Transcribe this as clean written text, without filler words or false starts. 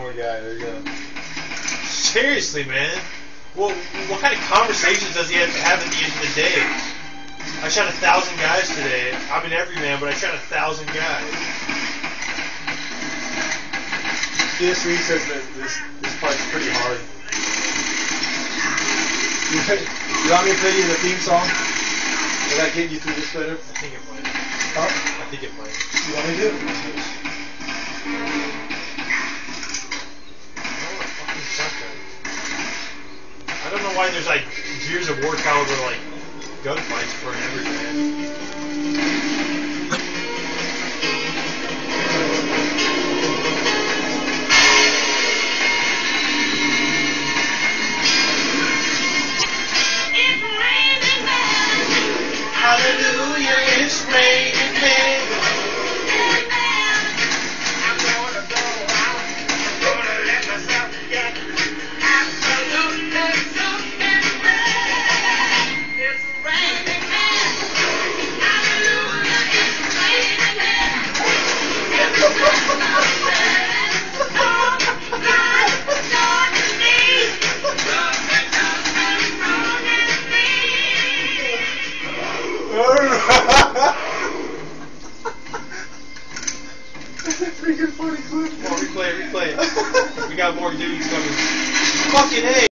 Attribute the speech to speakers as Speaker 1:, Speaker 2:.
Speaker 1: more guy. There you go.
Speaker 2: Seriously, man. Well, what kind of conversations does he have to have at the end of the day? I shot 1,000 guys today. I'm an everyman, but I shot 1,000 guys.
Speaker 1: DS3 says that this part's pretty hard. You want me to play you the theme song? Will that get you through this better?
Speaker 2: I think it might.
Speaker 1: Huh?
Speaker 2: I think it might.
Speaker 1: You want me to do it?
Speaker 2: I don't know why there's like Gears of War caliber like gunfights for an everyman. Hallelujah, it's raining men. I'm gonna go out. I'm gonna let myself get absolutely soaking wet. It's raining men. Hallelujah, it's raining men. It's raining men.
Speaker 1: That's a freaking funny clip.
Speaker 2: Come on, replay it. We got more dudes coming. Fucking A.